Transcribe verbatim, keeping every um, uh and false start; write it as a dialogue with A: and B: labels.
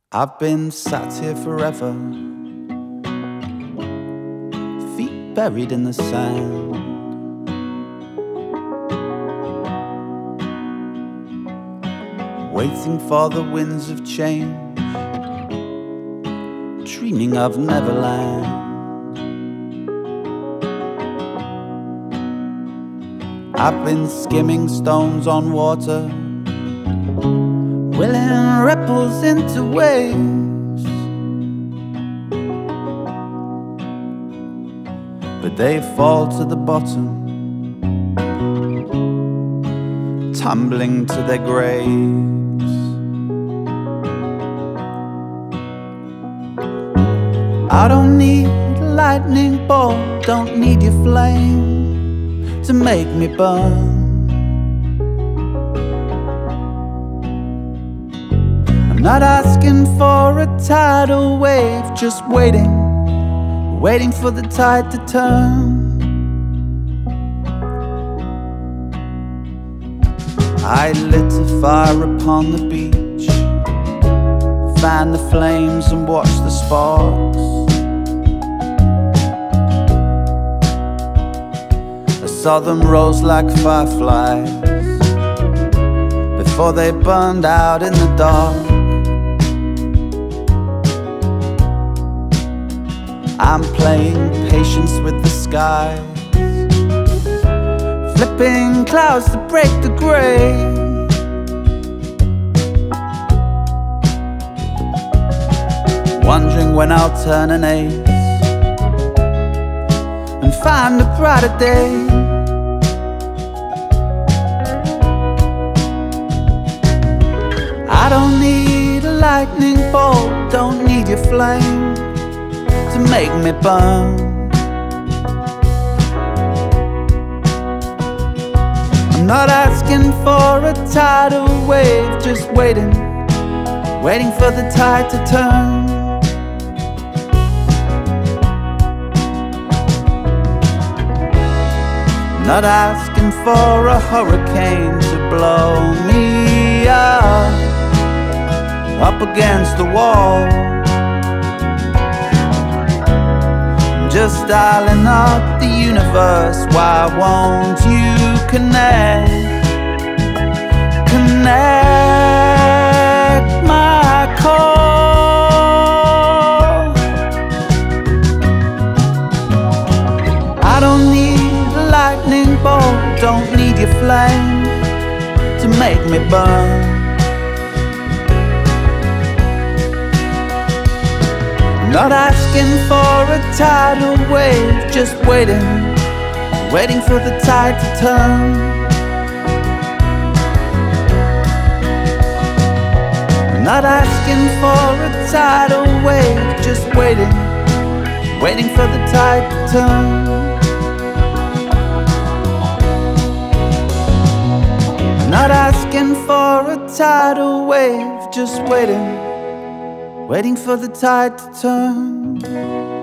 A: I've been sat here forever, feet buried in the sand. Waiting for the winds of change, dreaming of Neverland. I've been skimming stones on water, willing ripples into waves, but they fall to the bottom, tumbling to their graves. I don't need a lightning bolt, don't need your flame to make me burn. I'm not asking for a tidal wave, just waiting, waiting for the tide to turn. I lit a fire upon the beach, fanned the flames and watched the sparks. I saw them rose like fireflies before they burned out in the dark. I'm playing patience with the skies, flipping clouds to break the gray. Wondering when I'll turn an ace and find a brighter day. I don't need a lightning bolt, don't need your flame to make me burn. I'm not asking for a tidal wave, just waiting, waiting for the tide to turn. I'm not asking for a hurricane to blow me up, up against the wall. Just dialing up the universe, why won't you connect? Connect my call. I don't need a lightning bolt, don't need your flame to make me burn. Not asking for a tidal wave, just waiting, waiting for the tide to turn. Not asking for a tidal wave, just waiting, waiting for the tide to turn. Not asking for a tidal wave, just waiting, waiting for the tide to turn.